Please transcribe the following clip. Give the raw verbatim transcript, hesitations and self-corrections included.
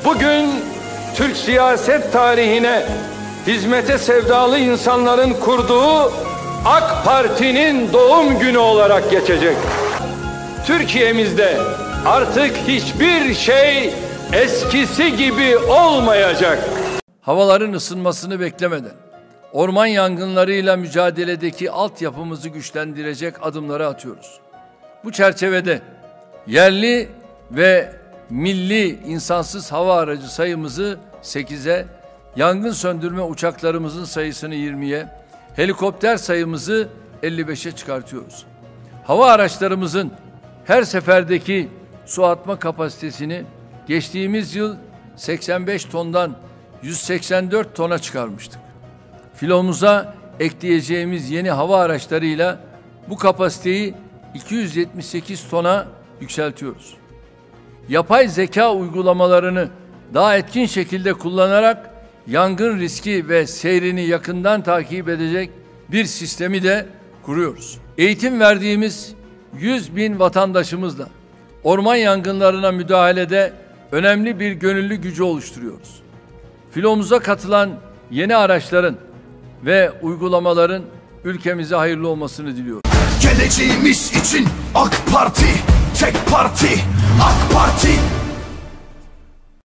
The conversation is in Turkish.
Bugün Türk siyaset tarihine hizmete sevdalı insanların kurduğu AK Parti'nin doğum günü olarak geçecek. Türkiye'mizde artık hiçbir şey eskisi gibi olmayacak. Havaların ısınmasını beklemeden orman yangınlarıyla mücadeledeki altyapımızı güçlendirecek adımları atıyoruz. Bu çerçevede yerli ve milli insansız hava aracı sayımızı sekize, yangın söndürme uçaklarımızın sayısını yirmiye, helikopter sayımızı elli beşe çıkartıyoruz. Hava araçlarımızın her seferdeki su atma kapasitesini geçtiğimiz yıl seksen beş tondan yüz seksen dört tona çıkarmıştık. Filomuza ekleyeceğimiz yeni hava araçlarıyla bu kapasiteyi iki yüz yetmiş sekiz tona yükseltiyoruz. Yapay zeka uygulamalarını daha etkin şekilde kullanarak yangın riski ve seyrini yakından takip edecek bir sistemi de kuruyoruz. Eğitim verdiğimiz yüz bin vatandaşımızla orman yangınlarına müdahalede önemli bir gönüllü gücü oluşturuyoruz. Filomuza katılan yeni araçların ve uygulamaların ülkemize hayırlı olmasını diliyorum. Geleceğimiz için AK Parti, tek parti, AK Parti.